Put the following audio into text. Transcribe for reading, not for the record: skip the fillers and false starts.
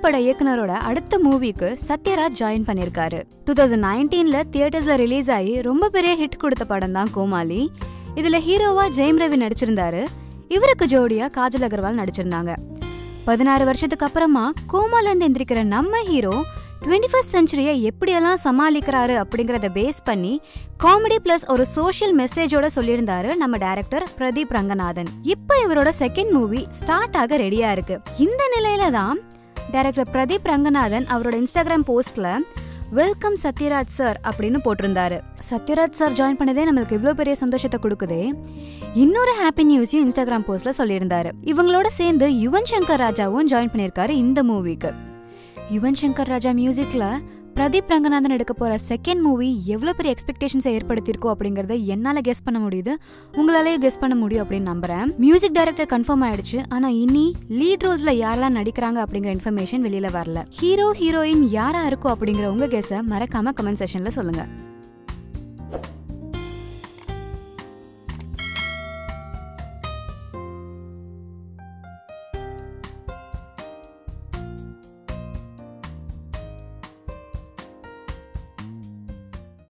பட இயக்குனரோட அடுத்த மூவிக்கு சத்யராஜ் ஜாயின் பண்ணிருக்காரு. 2019ல தியேட்டர்ஸ்ல ரிலீஸ் ஆகி ரொம்ப பெரிய ஹிட் கொடுத்த படம் தான் கோமாளி. இதுல ஹீரோவா ஜெயம் ரவி நடிச்சிருந்தாரு. இவருக்கு ஜோடியா காஜல் அகர்வால் நடிச்சிருந்தாங்க. 16 வருஷத்துக்கு அப்புறமா கோமால இருந்து எந்திரிக்கிற நம்ம ஹீரோ 21st செஞ்சுரியை எப்படியெல்லாம் சமாளிக்கிறாரு அப்படிங்கறத பேஸ் பண்ணி காமெடி பிளஸ் ஒரு சோஷியல் மெசேஜோட சொல்லியிருந்தாரு நம்ம டைரக்டர் பிரதீப் ரங்கநாதன். இப்ப இவரோட செகண்ட் மூவி ஸ்டார்ட் ஆக ரெடியா இருக்கு. இந்த நிலையில தான் டைரக்டர் பிரதீப் ரங்கநாதன் அவரோட இன்ஸ்டாகிராம் போஸ்ட்ல வெல்கம் சத்யராஜ் சார் அப்படின்னு போட்டிருந்தாரு. சத்யராஜ் சார் ஜாயின் பண்ணதே நம்மளுக்கு இவ்வளவு பெரிய சந்தோஷத்தை கொடுக்குதே. இன்னொரு ஹாப்பி நியூஸையும் இன்ஸ்டாகிராம் போஸ்ட்ல சொல்லியிருந்தாரு. இவங்களோட சேர்ந்து யுவன் சங்கர் ராஜாவும் ஜாயின் பண்ணிருக்காரு இந்த மூவிக்கு. யுவன் சங்கர் ராஜா மியூசிக்ல பிரதீப் ரங்கநாதன் எடுக்க போற செகண்ட் மூவி எவ்வளவு பெரிய எக்ஸ்பெக்டேஷன்ஸை ஏற்படுத்தியிருக்கோம் அப்படிங்கறத என்னால கெஸ் பண்ண முடியுது, உங்களாலேயும் கெஸ் பண்ண முடியும் அப்படின்னு நம்புறேன். மியூசிக் டைரக்டர் கன்ஃபார்ம் ஆயிடுச்சு. ஆனா இனி லீட் ரோல்ஸ்ல யாரெல்லாம் நடிக்கிறாங்க அப்படிங்கிற இன்ஃபர்மேஷன் வெளியில வரல. ஹீரோ ஹீரோயின் யாரா இருக்கும் அப்படிங்கிற உங்க கெஸை மறக்காம கமெண்ட் செக்ஷன்ல சொல்லுங்க.